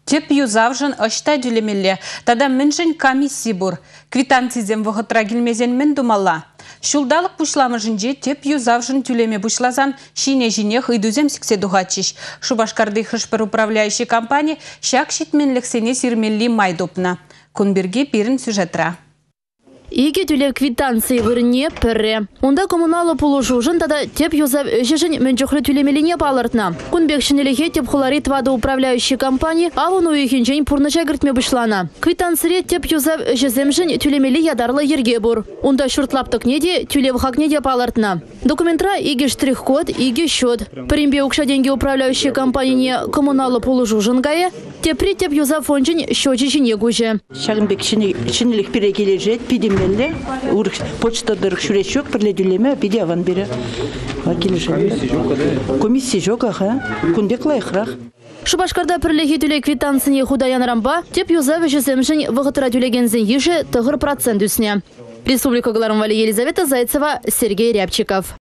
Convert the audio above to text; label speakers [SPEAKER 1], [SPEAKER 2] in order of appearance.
[SPEAKER 1] Теп юзавжын ашта дүлемелі. Тада мінжін комиссии бұр. Квитанцизем вғытра келмезен мен думалла. Шулдалық бұшламыжынже теп юзавжын түлеме бұшлазан шине-жіне хыйдузем сіксе дұғатшыш. Шубашкарды хышпыр управляющий компания шак шитменліксене сирмелли майдопна. Күнберге берін сюжетра.
[SPEAKER 2] Иге түле квитанции вырне пірре. Онда коммуналы полушужын тада теп юзав өшешін мүнчіқлі түлемеліне балыртна. Күнбекшінеліге теп хуларит вады управляющий компания авын уйхенжен пурныча гіртме бұшлана. Квитанцияре теп юзав өшеземшін түлемелі ядарлы ерге бұр. Онда шуртлаптық неде түлев хак неде балыртна. Документра иге штрих-код, иге счет. Примбе укша деньги управляющий компанияне коммуналы полушужын гае, тепри теп юзав фонжын счетчичіне гуже.
[SPEAKER 3] Шагынбекшінелік пире кележет, пидем почтадыр шүрешек бірледілеме биде аван бері. Комиссия жоқ, аға. Күнбек лайықрақ.
[SPEAKER 2] Шубашкарда пірлеге түле квитанцияне худаян рамба, теп юзавы жесемшін вғытыра түлегензен еші тұғыр процент үсіне. Республика Гларымвали Елизавета Зайцева, Сергей Рябчиков.